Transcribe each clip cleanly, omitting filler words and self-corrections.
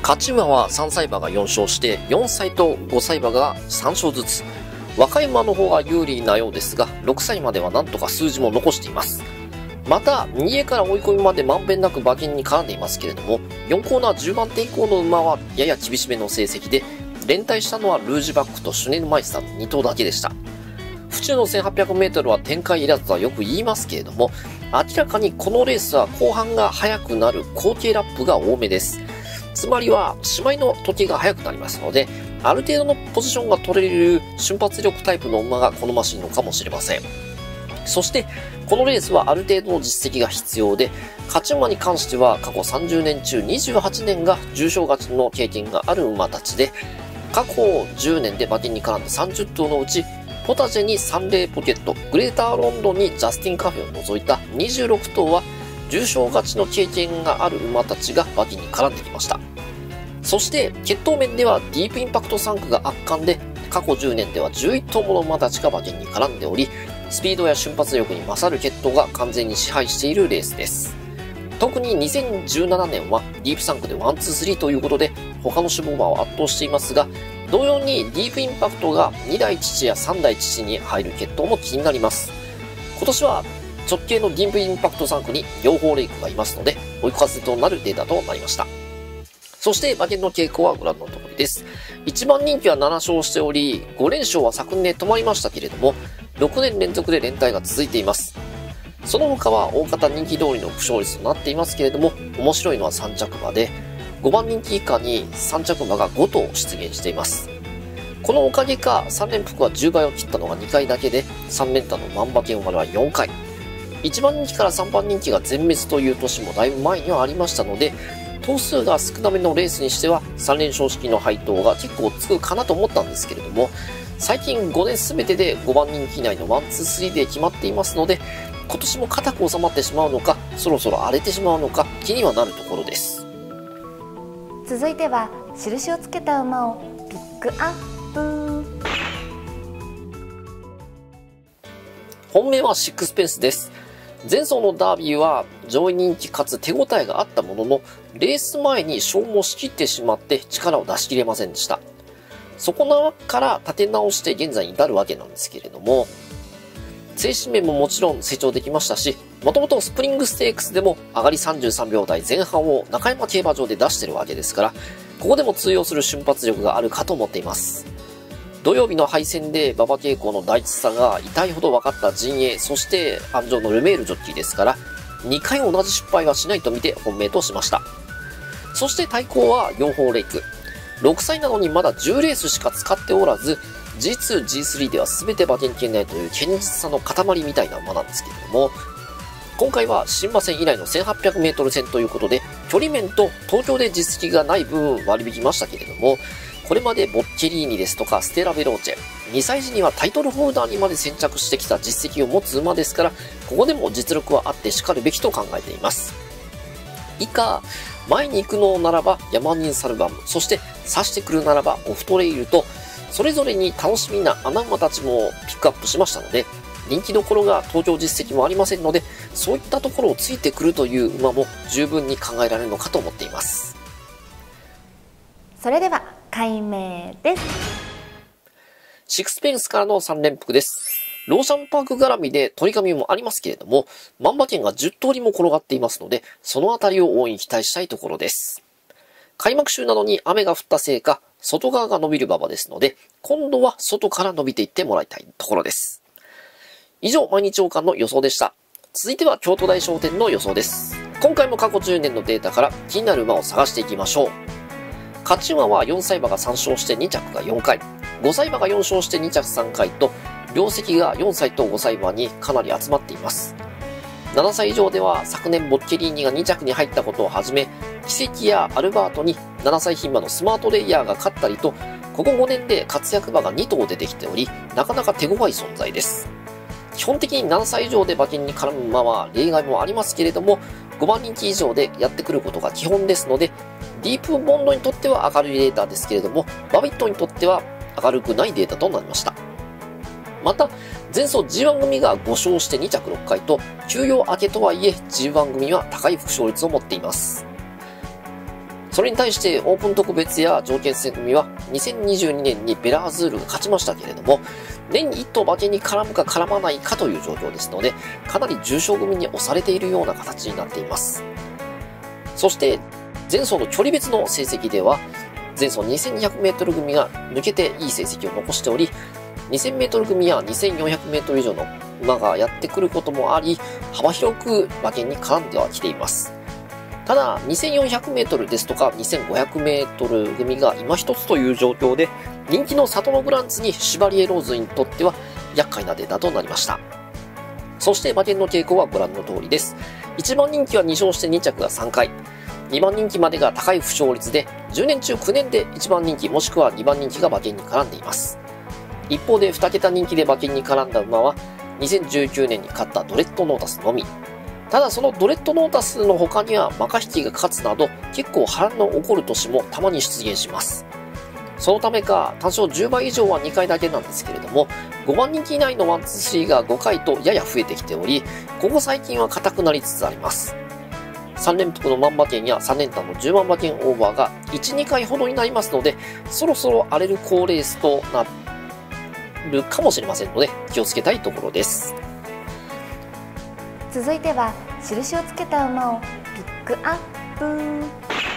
勝ち馬は3歳馬が4勝して4歳と5歳馬が3勝ずつ。若い馬の方が有利なようですが、6歳まではなんとか数字も残しています。また、2位から追い込みまでまんべんなく馬券に絡んでいますけれども、4コーナー10番手以降の馬はやや厳しめの成績で、連帯したのはルージュバックとシュネルマイスターの2頭だけでした。府中の 1800m は展開いらずとはよく言いますけれども、明らかにこのレースは後半が速くなる後継ラップが多めです。つまりは、しまいの時計が速くなりますので、ある程度のポジションが取れる瞬発力タイプの馬が好ましいのかもしれません。そして、このレースはある程度の実績が必要で、勝ち馬に関しては過去30年中28年が重賞勝ちの経験がある馬たちで、過去10年で馬券に絡んだ30頭のうち、ポタジェにサンレイポケット、グレーターロンドンにジャスティンカフェを除いた26頭は、重賞勝ちの経験がある馬たちが馬券に絡んできました。そして、血統面ではディープインパクト3区が圧巻で、過去10年では11頭もの馬たちが馬券に絡んでおり、スピードや瞬発力に勝る血統が完全に支配しているレースです。特に2017年はディープ3区で1、2、3ということで、他の種目馬を圧倒していますが、同様にディープインパクトが2代父や3代父に入る血統も気になります。今年は直系のディープインパクト3区に両方レイクがいますので、追い風となるデータとなりました。そして馬券の傾向はご覧の通りです。1番人気は7勝しており、5連勝は昨年止まりましたけれども、6年連続で連帯が続いています。その他は大方人気通りの負傷率となっていますけれども、面白いのは3着馬で、5番人気以下に3着馬が5頭出現しています。このおかげか、3連複は10倍を切ったのが2回だけで、3連単の万馬券生まれは4回。1番人気から3番人気が全滅という年もだいぶ前にはありましたので、頭数が少なめのレースにしては3連勝式の配当が結構つくかなと思ったんですけれども、最近5年全てで5番人気以内の1、2、3で決まっていますので、今年も固く収まってしまうのか、そろそろ荒れてしまうのか気にはなるところです。 続いては印をつけた馬をピックアップ。 本命はシックスペンスです。前走のダービーは上位人気かつ手応えがあったものの、レース前に消耗しきってしまって力を出し切れませんでした。そこから立て直して現在に至るわけなんですけれども、精神面ももちろん成長できましたし、もともとスプリングステークスでも上がり33秒台前半を中山競馬場で出してるわけですから、ここでも通用する瞬発力があるかと思っています。土曜日の敗戦で馬場傾向の第一差が痛いほど分かった陣営、そして安城のルメールジョッキーですから、2回同じ失敗はしないと見て本命としました。そして対抗は4号レイク。6歳なのにまだ10レースしか使っておらず、G2、G3 では全て馬券圏内という堅実さの塊みたいな馬なんですけれども、今回は新馬戦以来の 1800m 戦ということで、距離面と東京で実績がない分割り引きましたけれども、これまでボッケリーニですとかステラ・ベローチェ、2歳児にはタイトルホルダーにまで先着してきた実績を持つ馬ですから、ここでも実力はあってしかるべきと考えています。以下、前に行くのならばヤマニンサルバム、そして刺してくるならばオフトレイルと、それぞれに楽しみな穴馬たちもピックアップしましたので、人気どころが登場実績もありませんので、そういったところをついてくるという馬も十分に考えられるのかと思っています。 それでは解明です。 シックスペンスからの3連複です。ローシャンパーク絡みで取り紙もありますけれども、万馬券が10通りも転がっていますので、そのあたりを大いに期待したいところです。開幕週などに雨が降ったせいか、外側が伸びる馬場ですので、今度は外から伸びていってもらいたいところです。以上、毎日王冠の予想でした。続いては京都大商店の予想です。今回も過去10年のデータから気になる馬を探していきましょう。勝ち馬は4歳馬が3勝して2着が4回、5歳馬が4勝して2着3回と、両席が4歳と5歳馬にかなり集まっています。7歳以上では昨年ボッケリーニが2着に入ったことをはじめ、奇跡やアルバートに7歳牝馬のスマートレイヤーが勝ったりと、ここ5年で活躍馬が2頭出てきており、なかなか手強い存在です。基本的に7歳以上で馬券に絡む馬は例外もありますけれども、5番人気以上でやってくることが基本ですので、ディープボンドにとっては明るいデータですけれども、バビットにとっては明るくないデータとなりました。また、前走 G1 組が5勝して2着6回と、休養明けとはいえ G1 組は高い副勝率を持っています。 それに対してオープン特別や条件戦組は2022年にベラーズールが勝ちましたけれども、年に1頭馬券に絡むか絡まないかという状況ですので、かなり重賞組に押されているような形になっています。そして前走の距離別の成績では、前走 2200m 組が抜けていい成績を残しており、2000m 組や 2400m 以上の馬がやってくることもあり、幅広く馬券に絡んではきています。ただ、2400m ですとか 2500m 組が今一つという状況で、人気のサトノグランツにシュバリエローズにとっては厄介なデータとなりました。そして馬券の傾向はご覧の通りです。1番人気は2勝して2着が3回。2番人気までが高い負傷率で、10年中9年で1番人気もしくは2番人気が馬券に絡んでいます。一方で2桁人気で馬券に絡んだ馬は、2019年に勝ったドレッドノータスのみ。ただそのドレッドノータスの他にはマカヒキが勝つなど、結構波乱の起こる年もたまに出現します。そのためか、単勝10倍以上は2回だけなんですけれども、5番人気以内の1、2、3が5回とやや増えてきており、ここ最近は硬くなりつつあります。3連複の万馬券や3連単の10万馬券オーバーが1、2回ほどになりますので、そろそろ荒れる好レースとなるかもしれませんので、気をつけたいところです。 続いては印をつけた馬をピックアップ。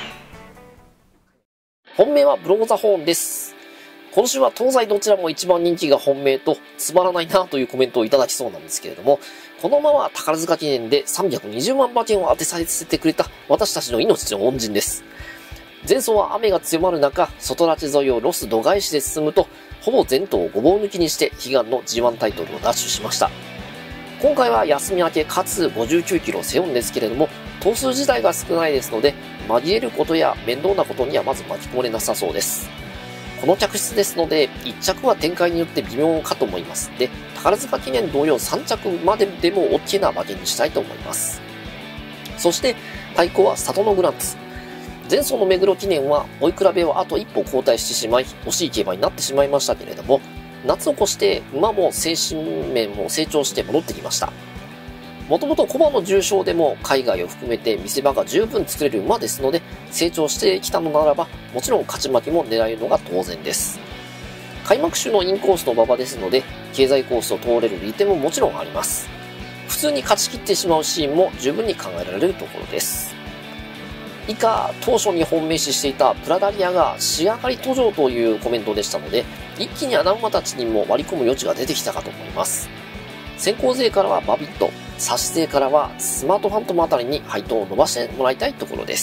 本命はブローザホーンです。今週は東西どちらも一番人気が本命とつまらないなというコメントをいただきそうなんですけれども、この馬は宝塚記念で320万馬券を当てさせてくれた私たちの命の恩人です。前走は雨が強まる中、外拉致沿いをロス度外視で進むと、ほぼ全頭をごぼう抜きにして悲願の G1 タイトルを奪取しました。今回は休み明けかつ59キロ背負うんですけれども、頭数自体が少ないですので、紛れることや面倒なことにはまず巻き込まれなさそうです。この客室ですので、1着は展開によって微妙かと思いますので、宝塚記念同様3着まででも OK な馬券にしたいと思います。そして、対抗はサトノグランツ。前走の目黒記念は追い比べをあと一歩後退してしまい、惜しい競馬になってしまいましたけれども、夏を越して馬も精神面も成長して戻ってきました。もともと小馬の重賞でも海外を含めて見せ場が十分作れる馬ですので、成長してきたのならば、もちろん勝ち負けも狙えるのが当然です。開幕週のインコースの馬場ですので、経済コースを通れる利点ももちろんあります。普通に勝ち切ってしまうシーンも十分に考えられるところです。以下、当初に本命視していたプラダリアが仕上がり途上というコメントでしたので、一気に穴馬たちにも割り込む余地が出てきたかと思います。先行勢からはバビット、差し勢からはスマートファントムあたりに配当を伸ばしてもらいたいところです。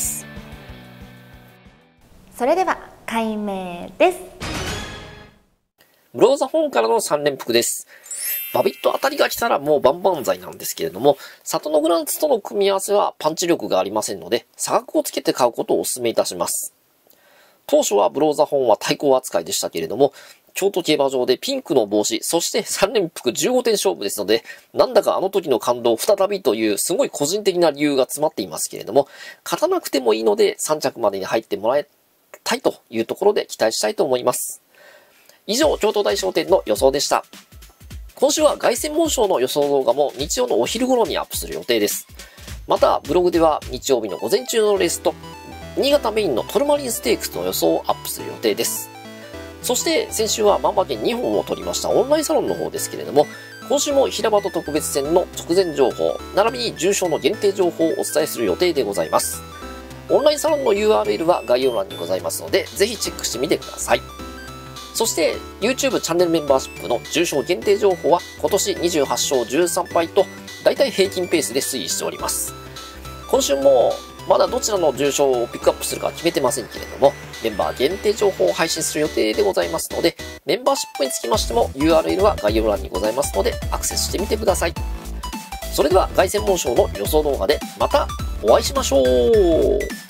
それでは解明です。 ブローザホーンからの3連複です。バビットあたりが来たらもう万々歳なんですけれども、サトノグランツとの組み合わせはパンチ力がありませんので、差額をつけて買うことをお勧めいたします。当初はブローザホーンは対抗扱いでしたけれども、京都競馬場でピンクの帽子、そして3連複15点勝負ですので、なんだかあの時の感動再びというすごい個人的な理由が詰まっていますけれども、勝たなくてもいいので3着までに入ってもらいたいというところで期待したいと思います。以上、京都大商店の予想でした。今週は凱旋門賞の予想動画も日曜のお昼頃にアップする予定です。また、ブログでは日曜日の午前中のレースと、新潟メインのトルマリンステークスの予想をアップする予定です。そして先週は万馬券2本を取りましたオンラインサロンの方ですけれども、今週も平場と特別戦の直前情報、並びに重賞の限定情報をお伝えする予定でございます。オンラインサロンの URL は概要欄にございますので、ぜひチェックしてみてください。そして YouTube チャンネルメンバーシップの重賞限定情報は今年28勝13敗と大体平均ペースで推移しております。今週もまだどちらの重賞をピックアップするか決めてませんけれども、メンバー限定情報を配信する予定でございますので、メンバーシップにつきましても URL は概要欄にございますのでアクセスしてみてください。それでは凱旋門賞の予想動画でまたお会いしましょう。